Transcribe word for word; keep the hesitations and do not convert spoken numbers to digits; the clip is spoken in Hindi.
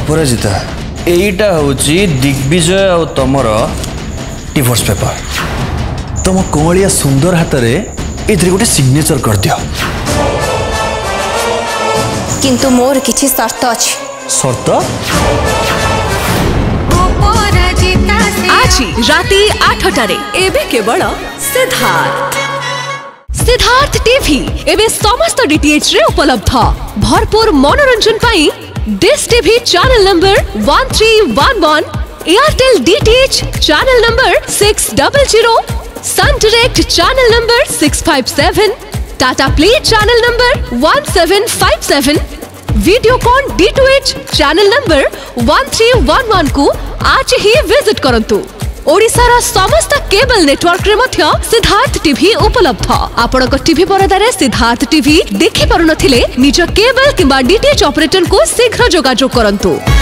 अपराजिता एटा होची दिग्विजय और तमर डिवोर्स पेपर तुम कोलिया सुंदर हाथ रे एथरे गोटे सिग्नेचर कर दियो किंतु मोर किछि शर्त अछि शर्त आज राति आठटारे एबे केवल सिद्धार्थ सिद्धार्थ टीवी एबे समस्त डीटीएच रे उपलब्ध भरपूर मनोरंजन पाई dish TV channel number one three one one Airtel DTH channel number six double zero Sun Direct channel number six five seven Tata play channel number one seven five seven Videocon D two H channel number one three one one को आज ही विजिट करंतु। ओडिशार समस्त केबल नेटवर्क रे मध्य सिद्धार्थ टीवी उपलब्ध आपण टीवी परदारे सिद्धार्थ टीवी देखि पारु नथिले निज केबल किंबा डीटीएच ऑपरेटर को शीघ्र जोगाजोग करंतु।